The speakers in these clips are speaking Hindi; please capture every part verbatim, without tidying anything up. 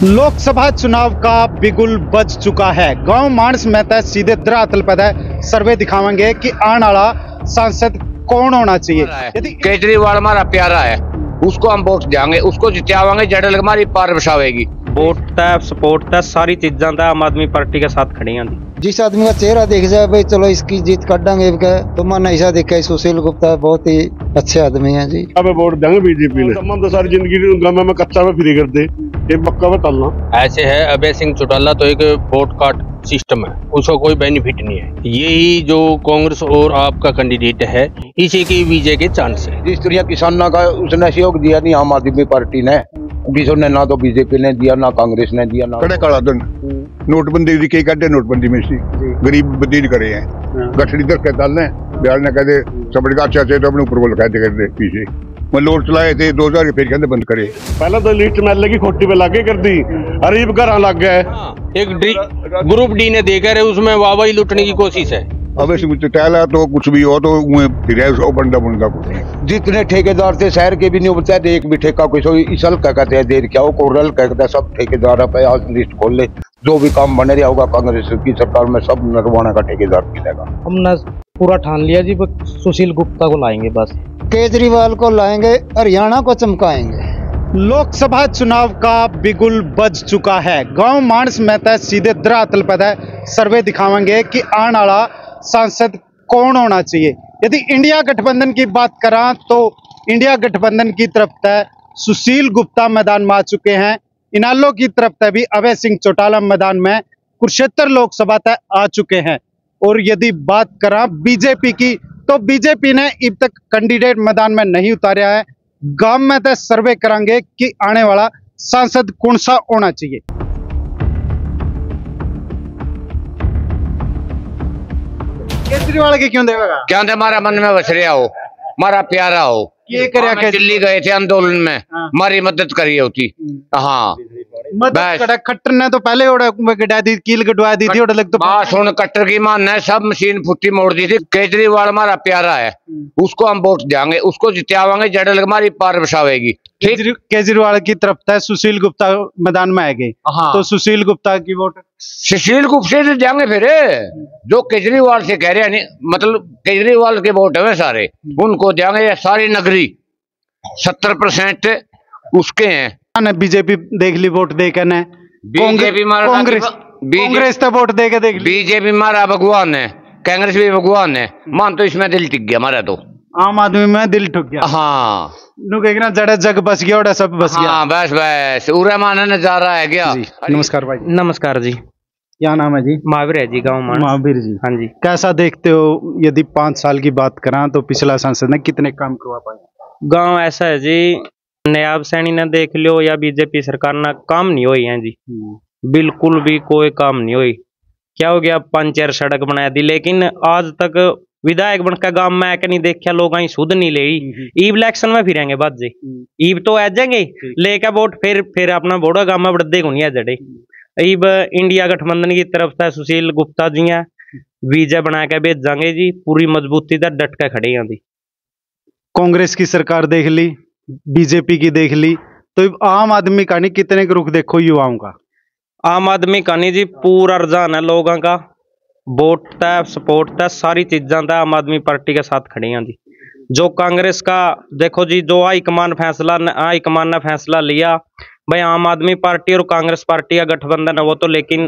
लोकसभा चुनाव का बिगुल बज चुका है। गांव मानस में तय सीधे धरातल पर है सर्वे दिखावेंगे कि आने वाला सांसद कौन होना चाहिए। यदि केजरीवाल हमारा प्यारा है, उसको हम वोट देंगे, उसको जितावांगे, जड़ल हमारी पार बसावेगी। वोट तय सपोर्ट तय सारी चीजा तय आम आदमी पार्टी के साथ खड़ी हैं। जिस आदमी का चेहरा देख जाए भाई चलो इसकी जीत काटेंगे तो मन ऐसा देखा सुशील गुप्ता बहुत ही अच्छे आदमी है जी। अब वोट देंगे बीजेपी ने। हम तो सारी जिंदगी गाँव में कच्चा में फ्री कर दे, ये पक्का में तलना। ऐसे है अभय सिंह चौटाला तो एक वोट कार्ड सिस्टम है, उसका कोई बेनिफिट नहीं है। यही जो कांग्रेस और आपका कैंडिडेट है, इसी की विजय के चांस है। जिस तरह किसानों का उसने सहयोग दिया नहीं आम आदमी पार्टी ने, ने ना तो बीजेपी ने दिया, ना कांग्रेस ने दिया, ना कड़े काला धन नोटबंदी दी कई काटे नोटबंदी में सी गरीब बदील करे हैं गठड़ी दर के डालने बिहार ने कहते सबड़ी का अच्छा तो अपने ऊपर बोल कहते करते पीछे मैं लोड चलाए थे दो हजार फिर कहते बंद करे। पहले तो लिस्ट में लगी खोटी पे लागे कर दी, गरीब घर लग गए। एक ग्रुप डी ने देखा रहे उसमें वाहवाही लुटने की कोशिश है। अब टहला तो कुछ भी हो तो फिर बंदा बंदा कुछ जितने ठेकेदार थे शहर के भी नहीं बचा, एक भी ठेका कोई इसल क्या कहते हैं देर क्या हो कोरल कहते हैं, सब ठेकेदार पे आज लिस्ट खोल ले, जो भी काम बने रहा होगा कांग्रेस की सरकार में सब नरवाना का ठेकेदार मिलेगा। हमने पूरा ठान लिया जी, सुशील गुप्ता को लाएंगे, बस केजरीवाल को लाएंगे, हरियाणा को चमकाएंगे। लोकसभा चुनाव का बिगुल बज चुका है। गांव मानस में तय सीधे धरातल पर है सर्वे दिखावेंगे कि आने वाला सांसद कौन होना चाहिए। यदि इंडिया गठबंधन की बात करें तो इंडिया गठबंधन की तरफ तय सुशील गुप्ता मैदान में आ चुके हैं। इनालो की तरफ तय भी अभय सिंह चौटाला मैदान में कुरुक्षेत्र लोकसभा तय आ चुके हैं। और यदि बात करें बीजेपी की तो बीजेपी ने अब तक कैंडिडेट मैदान में नहीं उतारा है। गांव में तय सर्वे करेंगे कि आने वाला सांसद कौन सा होना चाहिए। केजरीवाल के क्यों देगा? क्या हमारा मन में बस रहा हो, हमारा प्यारा हो। ये कर दिल्ली गए थे आंदोलन में, हमारी मदद करी होती। हाँ मदद खट्टर ने तो पहले गड़ा दी, कील गड़वा दी थी। लग तो सुन कट्टर की मान ने सब मशीन फुट्टी मोड़ दी थी। केजरीवाल हमारा प्यारा है, उसको हम वोट देंगे, उसको जितावांगे, जड़ल हमारी पार बसावेगी। केजरीवाल की तरफ था सुशील गुप्ता मैदान में आएगी। हाँ। तो सुशील गुप्ता की वोट सुशील गुप्ता से देंगे फिर, जो केजरीवाल से कह रहे हैं नहीं, मतलब केजरीवाल के वोट है सारे, उनको देंगे। ये सारी नगरी सत्तर परसेंट उसके हैं। बीजेपी देख ली वोट दे के, बीजेपी कांग्रेस कांग्रेस तो वोट दे के देख ली। बीजेपी हमारा भगवान है, कांग्रेस भी भगवान है। मान तो इसमें दिल टिक गया हमारा, तो आम आदमी में दिल ठुक गया। हाँ ना जड़ा जग बस गया, और सब बस गया। हाँ बस बस उरे माना नजारा है क्या। नमस्कार भाई। नमस्कार जी। क्या नाम है जी? महावीर है जी, गाँव मानस। महावीर जी, हाँ जी। कैसा देखते हो यदि पाँच साल की बात करें तो पिछला सांसद ने कितने काम करवा पाए? गांव ऐसा है जी, नयाब सैनी ने देख लो या बीजेपी सरकार ना काम नहीं हुई है जी, बिल्कुल भी कोई काम नहीं हुई। क्या हो गया, पंचर सड़क बना दी, लेकिन आज तक विधायक बनकर गांव में आके नहीं देखा, लोग आई सुध नहीं ले। ईब इलेक्शन में फिरेंगे बात जी, ईब तो आ जाएंगे लेकर वोट, फिर फिर अपना वोट गांव में बढ़ते को नहीं आ जड़े। ईब इंडिया गठबंधन की तरफ से सुशील गुप्ता जी हैं, विजय बना के भेजांगे जी, पूरी मजबूती से डट के खड़े हैं। कांग्रेस की सरकार देख ली, बीजेपी की देख ली, तो आम आदमी का नहीं कितने का रुख देखो युवाओं का। आम आदमी का नहीं जी, पूरा रुझान है लोगों का, वोट तय सपोर्ट तय सारी चीजा तय आम आदमी पार्टी के साथ खड़ी हैं जी। जो कांग्रेस का देखो जी, जो हाईकमान फैसला हाईकमान ने फैसला लिया भाई, आम आदमी पार्टी और कांग्रेस पार्टी का गठबंधन है वो तो, लेकिन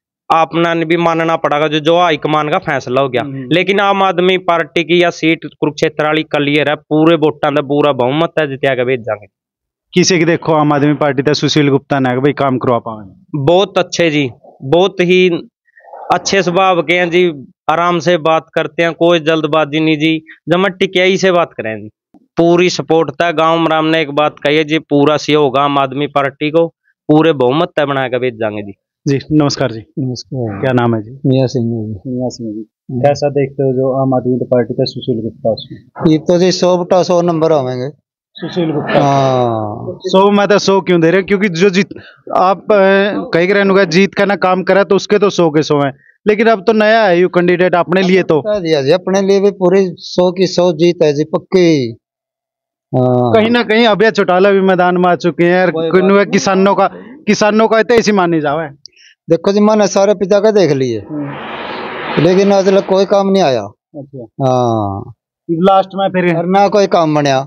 आपने भी मानना पड़ेगा जो जो हाईकमान का फैसला हो गया। लेकिन आम आदमी पार्टी की या सीट कुरुक्षेत्र वाली क्लियर है, पूरे वोटा का पूरा बहुमत है, जितिया के भेजांगे। किसी की देखो आम आदमी पार्टी तो सुशील गुप्ता ने भाई काम करवा पाएंगे। बहुत अच्छे जी, बहुत ही अच्छे स्वभाव के हैं जी, आराम से बात करते हैं, कोई जल्दबाजी नहीं जी, जब टिकियाई से बात करें जी, पूरी सपोर्ट था। गांव में हमने एक बात कही है जी, पूरा सहयोग आम आदमी पार्टी को, पूरे बहुमत तय बना के भेजांगे जी। जी नमस्कार जी। नमस्कार। क्या नाम है जी? मियां सिंह जी। मियां सिंह जी, कैसा देखते हो जो आम आदमी पार्टी का सुशील गुप्ता? ये तो जी सौ बटा सौ नंबर आवेंगे सुशील गुप्ता। हाँ सौ में तो सौ क्यों दे रहे, क्योंकि जो जीत आप कहीं रहने जीत का ना काम करा तो उसके तो सौ के सौ है, लेकिन अब तो नया है यू कैंडिडेट अपने लिए, तो जी अपने लिए भी पूरी सौ की सौ जीत है जी, पक्की। हाँ। कहीं ना कहीं अभय चौटाला भी मैदान में आ चुके हैं और किसानों का किसानों का इतने ऐसी मानी जावे। देखो जी मैंने सारे पिता का देख लिए लेकिन आज तक कोई काम नहीं आया। हाँ लास्ट में फिर और ना कोई काम बनया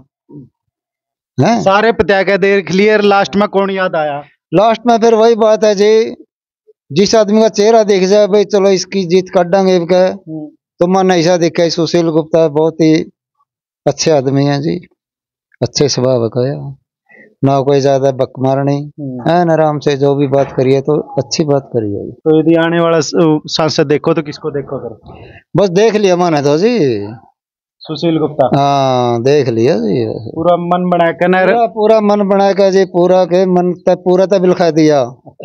है। सारे पिता का देख लिए, लास्ट में कौन याद आया? लास्ट में फिर वही बात है जी, जिस आदमी का चेहरा देख जाए भाई चलो इसकी जीत काटेंगे तो मन ऐसा दिखा सुशील गुप्ता बहुत ही अच्छे आदमी है जी, अच्छे स्वभाव का है, ना कोई ज्यादा बकमार नहीं है, आराम से जो भी बात करिए तो अच्छी बात करिए। तो यदि आने वाला सांसद देखो तो किसको देखो करो? बस देख लिया मैंने तो जी सुशील गुप्ता। हाँ देख लिया जी, पूरा मन बना के ना पूरा, पूरा मन बना के जी, पूरा के मन तक पूरा तक बिलखा दिया।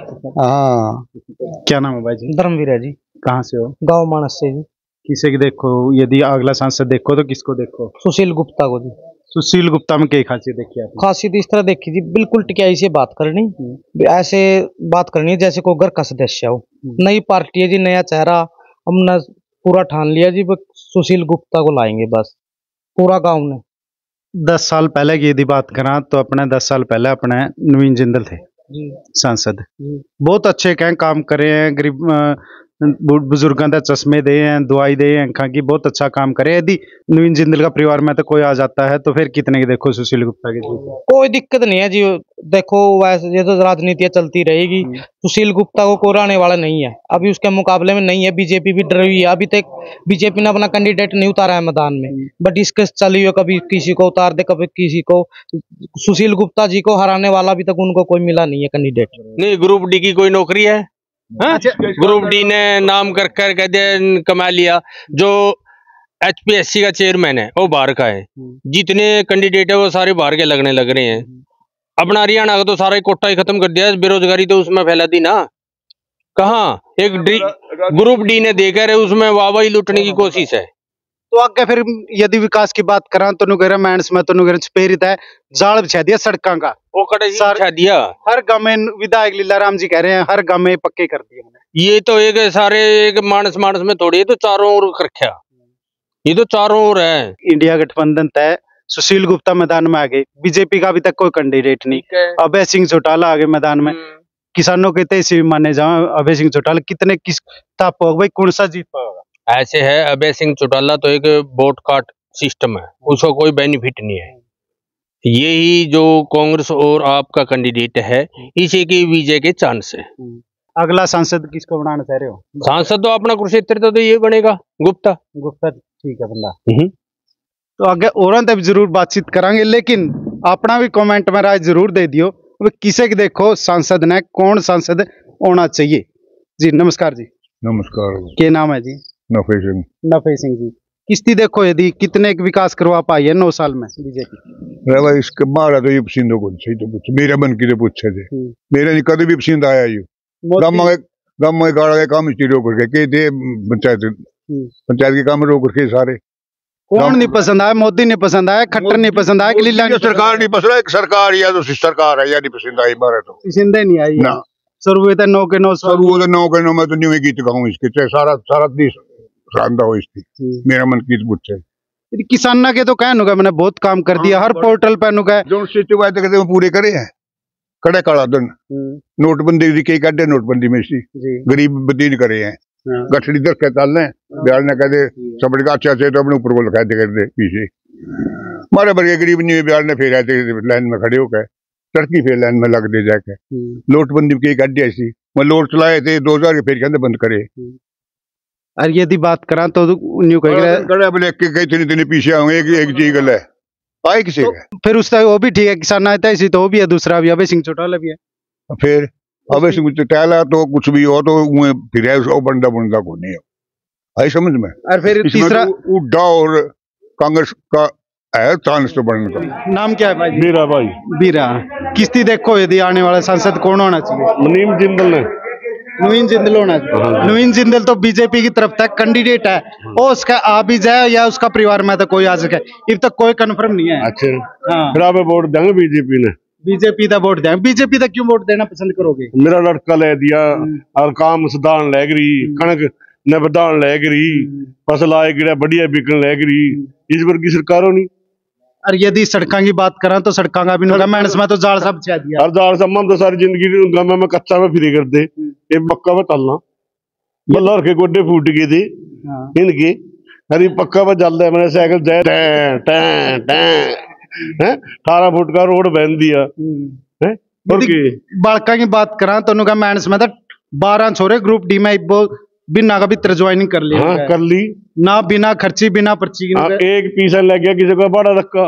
हाँ क्या नाम है भाई जी? धर्मवीर है जी। कहाँ से हो? गांव मानस से जी। किसे की देखो, यदि अगला सांसद देखो तो किसको देखो? सुशील गुप्ता को जी। सुशील गुप्ता में क्या खासियत देखी आपने? खासियत इस तरह देखी जी, बिल्कुल टिकाई से बात करनी, ऐसे बात करनी जैसे को घर का सदस्य हो। नई पार्टी है जी, नया चेहरा, हमने पूरा ठान लिया जी सुशील गुप्ता को लाएंगे बस पूरा गांव ने। दस साल पहले की यदि बात करा तो अपने दस साल पहले अपने नवीन जिंदल थे सांसद, बहुत अच्छे कहीं काम करे हैं, गरीब बुजुर्गों का चश्मे दे हैं, दवाई दे हैं, आंखों की, बहुत अच्छा काम करे। यदि नवीन जिंदल का परिवार में तो कोई आ जाता है तो फिर कितने की देखो सुशील गुप्ता की? कोई दिक्कत नहीं है जी, देखो वैसे ये तो राजनीति चलती रहेगी, सुशील गुप्ता को कोई आने वाला नहीं है, अभी उसके मुकाबले में नहीं है। बीजेपी भी डर रही है, अभी तक बीजेपी ने अपना कैंडिडेट नहीं उतारा है मैदान में, बट डिस्कस चली हो, कभी किसी को उतार दे कभी किसी को। सुशील गुप्ता जी को हराने वाला अभी तक उनको कोई मिला नहीं है कैंडिडेट। नहीं, ग्रुप डी की कोई नौकरी है? ग्रुप डी ने नाम कर कर कह दिया कमा लिया। जो एचपीएससी का चेयरमैन है वो बाहर का है, जितने कैंडिडेट है वो सारे बाहर के लगने लग रहे हैं। अपना हरियाणा का तो सारा ही कोटा ही खत्म कर दिया, बेरोजगारी तो उसमें फैला दी ना। कहाँ एक डी ग्रुप डी ने देकर है उसमें वाहवाही लूटने की कोशिश है। तो आगे फिर यदि विकास की बात करा तो नुगेरा मैंस में तो नुगेरा प्रेरित है, जाल बिछा दिया सड़कों का, वो कड़े बिछा दिया। हर गांव में विधायक लीलाराम जी कह रहे हैं हर गांव में पक्के कर दिए। ये तो एक सारे एक मानस मानस में थोड़ी, ये तो चारों ओर रखा, ये तो चारों ओर है। इंडिया गठबंधन तय, सुशील गुप्ता मैदान में आ गए, बीजेपी का अभी तक कोई कैंडिडेट नहीं, अभय सिंह चौटाला आ गए मैदान में। किसानों के तैसे माने जाओ अभय सिंह चौटाला कितने किस ताप भाई कौन सा जीत पाएगा? ऐसे है, अभय सिंह चौटाला तो एक वोट काट सिस्टम है, उसका कोई बेनिफिट नहीं है। यही जो कांग्रेस और आपका कैंडिडेट है इसी की विजय के चांस है। अगला सांसद किसको बनाना चाह रहे हो? सांसद तो अपना कुरुक्षेत्र तो, तो ये बनेगा गुप्ता। गुप्ता ठीक है बंदा। तो आगे और तब जरूर बातचीत करांगे, लेकिन अपना भी कमेंट में राय जरूर दे दियो किसे की देखो सांसद ने कौन सांसद होना चाहिए। जी नमस्कार जी। नमस्कार। क्या नाम है जी? नफे सिंह। नफे सिंह जी, किस्ती देखो यदि कितने विकास करवा पाई है नौ साल में बीजेपी? भाई इसके मारा तो ये पसंद को सही तो पूछ मेरे मन की तो पूछे थे, मेरे नहीं कभी भी पसंद आया ये गम गम गाड़ा के काम स्टीरो करके के थे पंचायत पंचायत के काम रो करके सारे। कौन नहीं पसंद आया? मोदी नहीं पसंद आया, खट्टर नहीं पसंद आया, लीला सरकार नहीं पसंद आया, सरकार या तो सरकार है या नहीं पसंद आई मारा तो पसंद ही नहीं आई ना। शुरू तो नौ के नौ शुरू तो नौ के नौ में तो न्यू गीत गाऊं इसके चाहे सारा सारा देश शानदार हो इसकी मेरा मन की पूछे। किसान के तो कहने का मैंने बहुत काम कर दिया, हर पोर्टल पे नुका जो सिटी वायदे करते हैं पूरे करे हैं। कड़े काला दिन नोटबंदी के काटे नोटबंदी में सी गरीब बदीन करे हैं, गठड़ी दर के ताल ने बिहार ने कहते सबड़ी का अच्छा अच्छे तो अपने ऊपर को लिखा दे कर दे पीछे मारे बड़े गरीब नहीं बिहार ने फिर आते लाइन में खड़े होकर टर्की फिर लाइन में लग दे जाके नोटबंदी की काटी ऐसी मैं लोट चलाए थे दो हजार के फिर कहते बंद करे। और यदि बात करा तो न्यू कह पीछे आऊंगे एक एक चीज गल है पाए किसी का फिर उसका वो भी ठीक है, किसान आता है इसी तो वो भी है, दूसरा भी अभय सिंह चौटाला भी है। फिर अभय सिंह चौटाला तो कुछ भी हो तो फिर है उसको बंदा बंदा को नहीं हो आई समझ में। और फिर तीसरा उड्डा और कांग्रेस का है चांस तो बनने का। नाम क्या है भाई? बीरा भाई। बीरा, किस्ती देखो यदि आने वाला सांसद कौन होना चाहिए? नवीन जिंदल ने नवीन जिंदल होना चाहिए। नवीन जिंदल तो बीजेपी की तरफ तक कैंडिडेट है, वो उसका आ भी जाए या उसका परिवार में तो कोई आ सके, अब तक कोई कंफर्म नहीं है। अच्छा हाँ, फिर आप वोट देंगे बीजेपी ने? बीजेपी का वोट देंगे। बीजेपी का क्यों वोट देना पसंद करोगे? मेरा लड़का ले दिया और काम सुधार लग रही, कणक ने बदान लग रही, फसल आए गिरा बढ़िया बिकन लग रही, इस बार की सरकार होनी और यदि सड़कों की बात करें तो सड़कों का भी नुका मैंने में तो जाल सब छा दिया हर जाल सम्मा तो सारी जिंदगी गाँव में कच्चा में फिरी करते ये पक्का में चलना बल्ला के गोडे फूट गए थे इनके अरे पक्का में चल रहा है मैंने साइकिल जाए टैं टैं टैं अठारह फुट का रोड बन दिया है और की बालका की बात करा तो नुका मैंने में तो बारह छोरे ग्रुप डी में बिना का भी ज्वाइनिंग कर लिया हाँ कर ली ना बिना खर्ची बिना पर्ची की हाँ, एक पीसा लग गया किसी को बड़ा धक्का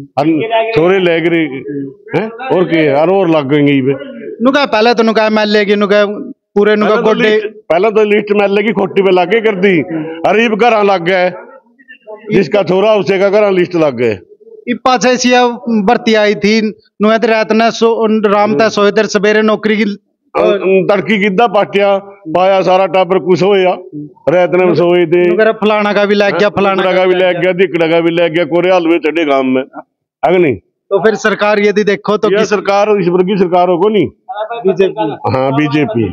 छोरे लग रहे और के यार और लग गई नुका पहले तो नुका एम एल ए की नुका पूरे नुका गोडे पहले तो लिस्ट एम एल ए की खोटी पे लाके कर दी अरीब घर लग गए जिसका छोरा उसे का घर लिस्ट लग गए पाछे सी भर्ती आई थी नुए रात ने सो राम तय सोए तेर सवेरे नौकरी की तड़की किदा पाटिया पाया सारा टाबर कुछ होया रात ने सोए थे फलाना का भी लग गया फलाना का भी लग गया दिकड़ा का भी लग गया कोरे हाल में चढ़े गांव में अगर नहीं तो फिर सरकार यदि देखो तो यह सरकार इस वर्ग की सरकार हो को नहीं बीजेपी हाँ बीजेपी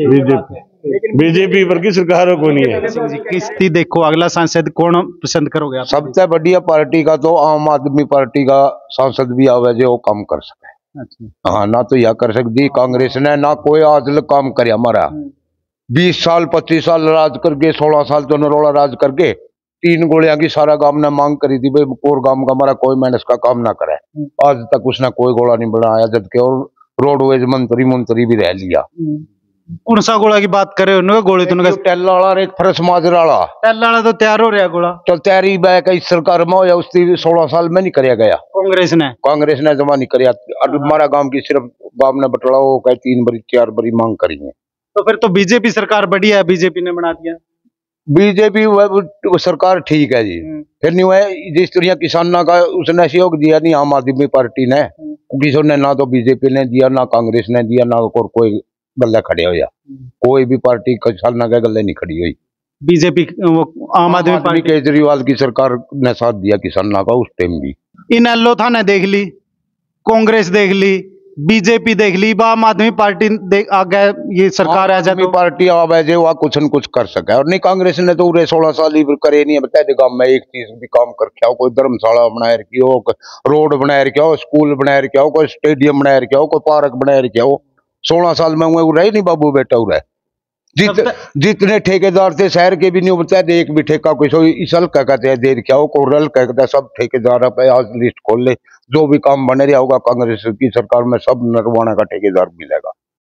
बीजेपी बीजेपी वर्ग की सरकार हो को नहीं है किस्ती देखो अगला सांसद कौन पसंद करोगे आप? सबसे बढ़िया पार्टी का तो आम आदमी पार्टी का सांसद भी आवे जो काम कर सके। अच्छा। हाँ ना तो यह कर सकती कांग्रेस ने ना कोई आज तक काम करे हमारा बीस साल पच्चीस साल राज करके सोलह साल तो नरोड़ा राज करके तीन गोलियां की सारा गांव ने मांग करी थी भाई कोर गांव का हमारा कोई मेहनत का काम ना करे आज तक उसने कोई गोला नहीं बनाया जबकि और रोडवेज मंत्री मंत्री भी रह लिया। कौन सा गोला की बात करे उन्होंने गोली तो टेल वाला एक फरस माजरा वाला टेल वाला तो तैयार हो रहा गोला तो तैयारी बैक इस सरकार में या उसकी सोलह साल में नहीं कराया गया कांग्रेस ने कांग्रेस ने जमा नहीं कराया हमारा गांव की सिर्फ गांव ने बटड़ा हो गए तीन बड़ी चार बड़ी मांग करी है तो फिर तो बीजेपी सरकार बढ़िया है बीजेपी ने बना दिया बीजेपी सरकार ठीक है जी फिर नहीं है जिस तरह किसानों का उसने सहयोग दिया नहीं आम आदमी पार्टी ने किसी ने ना तो बीजेपी ने दिया ना कांग्रेस ने दिया ना और कोई गले खड़े हो या कोई भी पार्टी किसानों के गले नहीं खड़ी हुई बीजेपी आम आदमी पार्टी केजरीवाल की सरकार ने साथ दिया किसानों का उस टाइम भी इन एलो था ने देख ली कांग्रेस देख ली बीजेपी देख ली आम आदमी पार्टी आ गए ये सरकार आ जाए पार्टी आवे जो वह कुछ न कुछ कर सके और नहीं कांग्रेस ने तो उरे सोलह साल ही करे नहीं बताए गांव में एक चीज भी काम कर क्या हो कोई धर्मशाला बनाए रखी हो रोड बनाए रखा हो स्कूल बनाए रखा हो कोई स्टेडियम बनाए रखा हो कोई पार्क बनाए रखा हो सोलह साल में हुए रहे नहीं बाबू बेटा उरे जित जितने ठेकेदार थे शहर के भी नहीं बताए एक भी ठेका कोई इस हल्का कहते दे रखा हो कोई रल कहता सब ठेकेदार पे आज लिस्ट खोल ले जो भी काम बने रहा होगा कांग्रेस की सरकार में सब नरवाना का ठेकेदार मिलेगा।